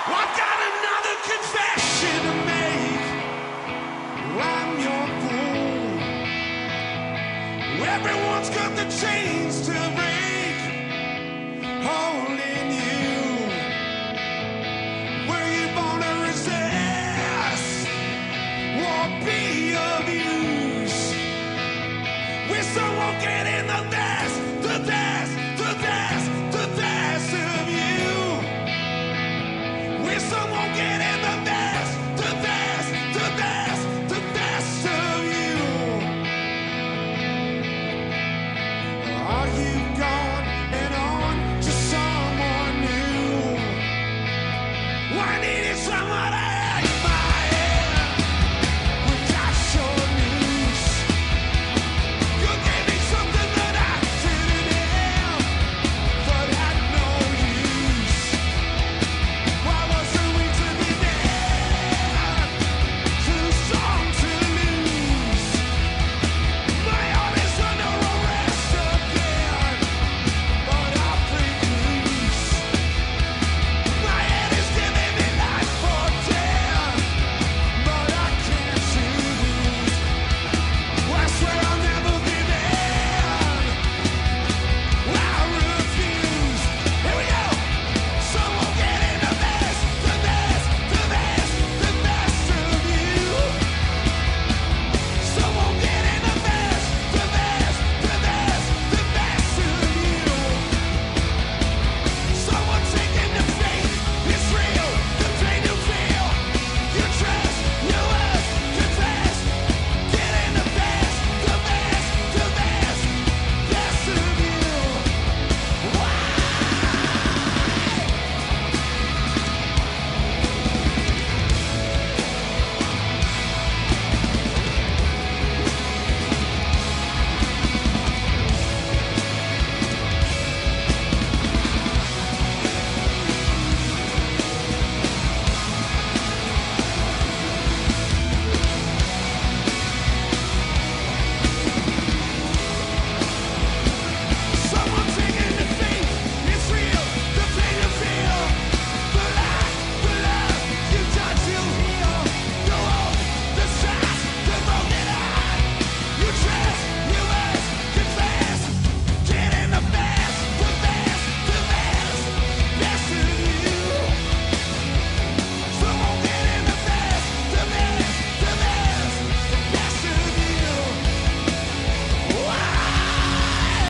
I've got another confession to make. I'm your fool. Everyone's got the chains to break, holding you. Were you born to resist or be abused? We still won't get in the best, the best, the best, the best of you. We still won't get in the best, the best, the best, the best of you. Are you gone and on to someone new? I needed someone else.